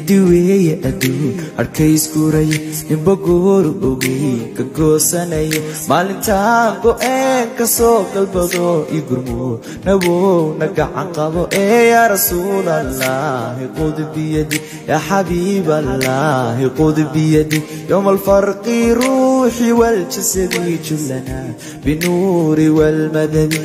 diweeye adduun harkayskuraya ninba gooru ogey ka goosanaya maalintaan go'een ka soo galbado ii gurmo nabowna gacan qabo yaa rasuulallaahi qud biyadi yaa xabiiballaahi qud biyadi yowma alfarqi ruuxi waljasadi jullana binuuri walmadadi.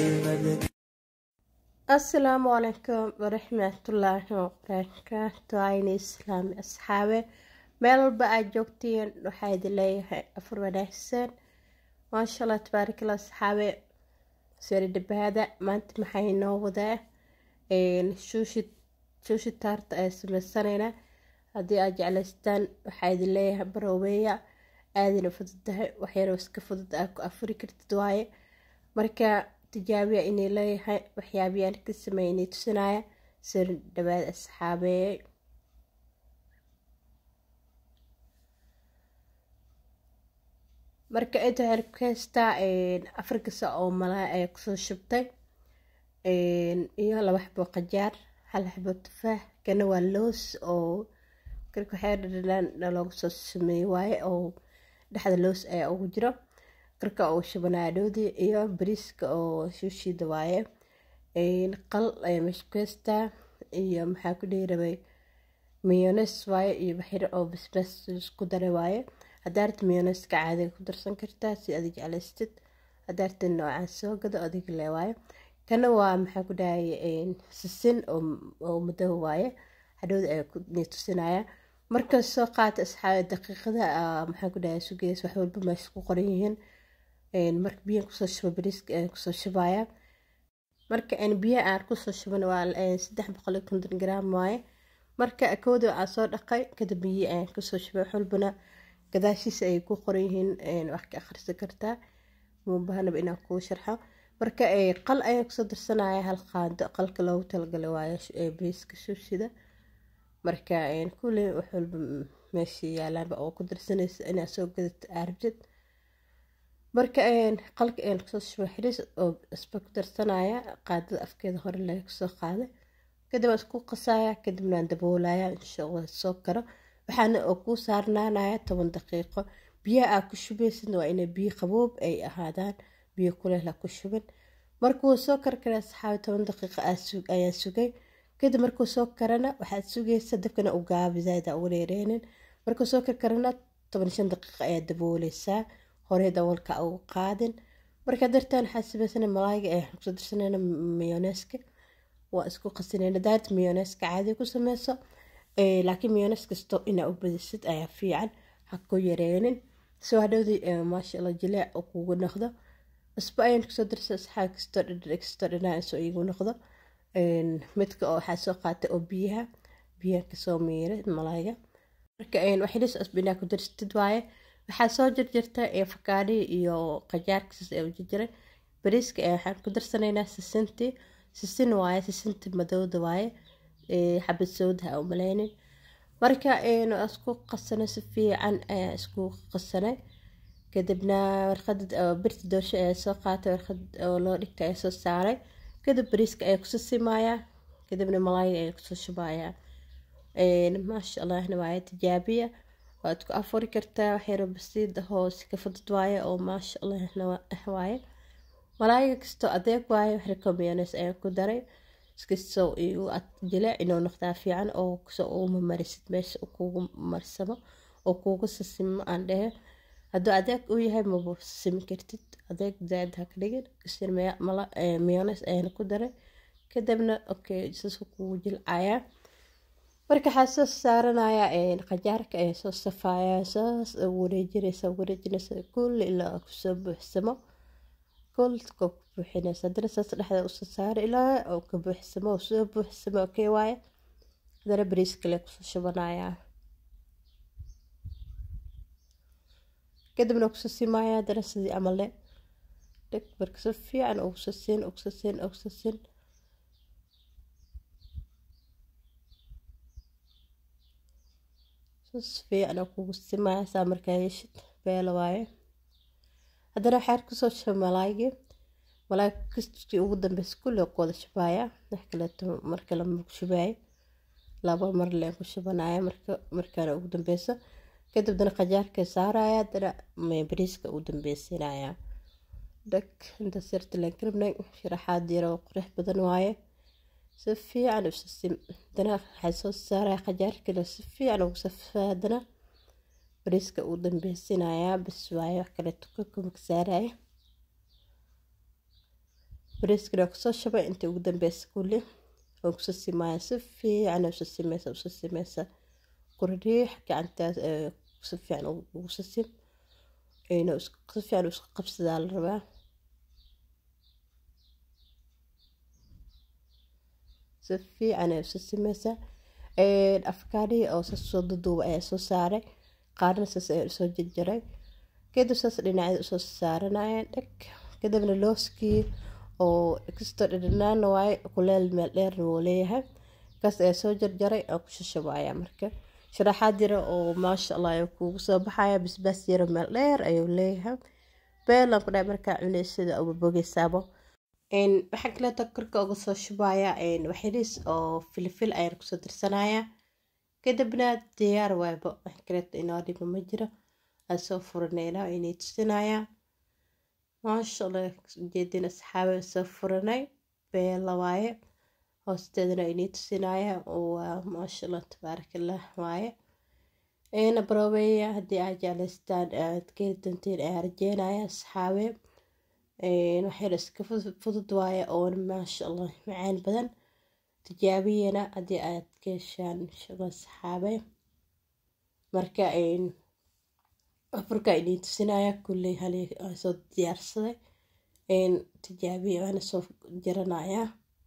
السلام عليكم ورحمة الله وبركاته. عيني إسلام أصحابي ميل بقى جوكتين وحيد لي أفر ونحسن ما شاء الله تبارك الله أصحابي سير بهذا ما أنت محينه وذا شوشي تارت اسم السنة هذه أجعل استان وحيد لي بروبية آذي نفضتها وحيرو سكفضت أكو أفريكا تدواي مركا تجابي إني ليها وحيابيان كسميني تسنايا سر دباد أصحابي. marka inta halkasta Afrika soo malaa ay kusoo shubtay iyo laba xabo qajaar hal xabo tufaax kana waa loos oo karka xeeran lagu soo sameeyay waaye oo dhaxda loos ay ugu jiro karka oo shabanaadodi iyo bariiska oo sushida waaye qal ay mashkasta iyo maxaa ku dheeray mayonnaise waaye iyo baxir oo basbaas isku daray waaye hadaart mayonnaise ka caadi ku darsan kartaa si aad jeclaystid hadaart noocan soo gado adig leeyahay kana waa maxaa ku dhahay sisin oo madow waaye hadhood ay ku neetusinaya marka soo qaat asxaab daqiiqada maxaa ku dhahay sugeys wax walba ma isku qoran yihiin marka biyo ku soo shubo bariiska ku soo shubaya marka biyo aan ku soo shubana waa 350 gram waaye marka akoodo aan soo dhaqay kadib biyo aan ku soo shubay xulbana gadaashiisa ay ku qoran yihiin wax ka akhrisan kartaa muu baahnaba inaan ku sharxo marka qal ayaan ku soo darsanaya hal qaado qalka loogu talagalay waaye bariiska sushida marka kulli wax walba meeshii yaalaan oo ku darsanaysa inaad soo gadato aarbjid marka qalka ku soo shubay xiriis oo isba ku darsanaya qaadada afkeeda hore laga soo qaaday kadib isku qasaya kadibna daboolaya insha Allah soo karo waxaana ku saarnaanaya 10 daqiiqo biyo aad ku shubaysid waa inay biyo qaboob ay ahaadaan biyo kuleel la ku shubin markuu soo karkara saxaab 10 daqiiqo ayaa sugay kadib markuu soo karana waxaad sugaysaa dabkana u gaabi zaada u wareereenin markuu soo karkarana 15 daqiiqo ayaa daboolaysaa hore daboolka u qaadin marka dartaan xasibaysana malaayga ay ku darsanayna mayonnaise waa isku qasinayna daad mayonnaise caadi ku sameyso laakiin mayonnaise kasto ina u badisid ayaa fiican ha ku yareenin soo hadhowdi maasha Allah jilaa ugu noqdo isba ayaan ku soo darsan saxaag kasto dhanaan soo igu noqdo midka oo waxa soo qaatay oo biyaha ka soo miiray malaayga marka waxay isbina ku darstid waaye waxa soo jarjarta avocado iyo qajaarkiis ee u jiray bariiska waxaan ku darsanaynaa sisin waaye sisinta madowda waaye xabad sooda oo maleynin marka isku qasana si fiican isku qasanay kadibna warqad birta doosho ee soo qaatay warqad oo loo dhigtay ee soo saaray kadib bariiska ay ku simaya kadibna malaay ay ku shubaya maasha Allah waa tijaabiya waad ku afuri kartaa waxyar basiid hoos ka fudud waaye oo maasha Allah waaye malaayga kasto adeeg waaye wax mayonnaise ay ku daray iskasoo iyo jilaa inuu noqdaa fiican oo soo marisid meesha kugu marsamo oo kugu sasimo aan dhahe haddii adeeg uu yahay ma sasimi kartid adeeg zaad ha ka dhigin kasir mayonnaise ayaan ku daray kadibna okay soo kugu jilcaya marka xasoo saaranaya qajaarka ay soo safaya soo wareejinaysa kulli ilaa ku soo buuxsamo kulka buuxinaysa darasa dhexda u soo saar ilaa oo ka buuxsamo soo buuxsamo okay waaye hadana bariiska la ku soo shubanaya kadibna ku soo simaya darasadii amale deg marka soo fiican oo soo siin fiican oo kugu simaya saa markaa yeeshid beelo waaye haddana waxaad ku soo shubay malaay kastii ugu dambeysay kulli oo wada shubaya wax kale marka la shubay laba mar leen ku shubanaya markaana ugu dambeyso kadibna qajaarka saaraya dana bariiska ugu dambeysinaya دك انت صرت لكرمنا شرحات ديرو قريح بدن وايه سفي على وسسم دنا حسوس سارة خجار كده سفي على وسف دنا بريسك ودن بسنايا بس وايه كده تكوكم كسارة بريسك رقصة شبه انت ودن بس كله وسسم ما سفي على وسسم مسا قريح كأنت سفي على وسسم إنه سفي على قبض ذا الربع سفي أنا وسسمسة الأفكاري أو سصددوا أي سوسارة قارن سجري كده ساس لنا سوسارة دك كده من اللوسكي أو إكستر لنا نوعي كلال ملير وليها كاس سجري أو كششوايا مركب شرحات ديرة أو ما شاء الله يكون صباحية بس ديرة ملير أيو ليها بيلا كنا مركا عنيسة أو ببوغي سابو إن بحق لا تكرك أو قصة شبايا إن وحيريس أو فلفل أير كسو درسانايا كده بنا ديار وابو حكرت إنو دي بمجرة أسو فرنينا إني تسنايا ما شاء الله جدين أصحابي أسو فرناي بيلا وايه hoosteedana inay tusinaya oo maasha Allah tabarakallah waaye eena baroobeeya hadii aad jeclaystaan aad ka danteen ay arjeenaya asxaabe waxay iska fudud waaye oo maasha Allah macaan badan tijaabiyana hadii aad ka heshaan insha Allah asxaabe marka afurka inay tusinaya kulli hali soo diyaarsaday tijaabiya ana soo jaranaya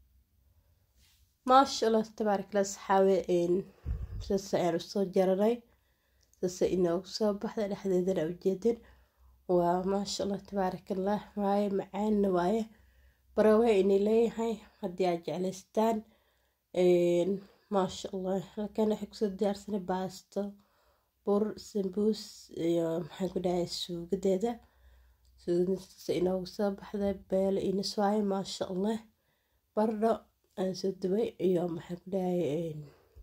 ما شاء الله تبارك الله صحابي إن سأعرف صوت جرني إنه صوب واحدة لحديدنا وجدين وما شاء الله تبارك الله معي معانا وايه بروي إني لي هاي هدي أجي على ستان إن ما شاء الله كان يحكسو دارسنا باستو بور سمبوس يوم حنقول هاي السوق ديدا سوق إنه صوب واحدة بيل إني سواي ما شاء الله برا أنا سدبي يوم حكلاي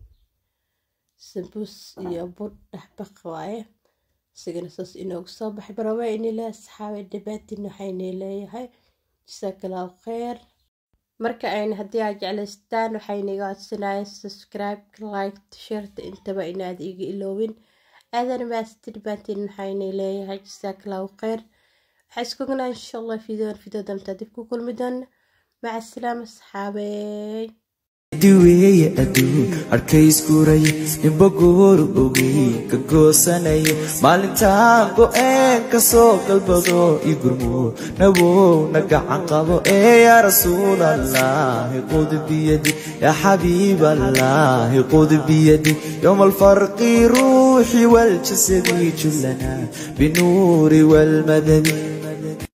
سمبوس يبور نحبق وايه سجن أساس إنه صباح بروي إني لا أصحابي دبات إنه حيني لي هاي جزاك الله خير مركا عين هدي على ستان وحيني قاعد سناي سبسكرايب لايك تشيرت انت بقينا دقيقة إلوين أذن ما استدبات إنه حيني لي هاي جزاك الله خير حسكونا إن شاء الله في دم تدفكو كل مدن مع السلامة صحابي دوي أدو أركيس كوري يبغور بوغي كغوساني مالنتا كو كسو قلبو يغرمو نبو نقعقبو يا رسول الله خذ بيدي يا حبيب الله خذ بيدي يوم الفرق روحي والجسد كلنا بنور والمدد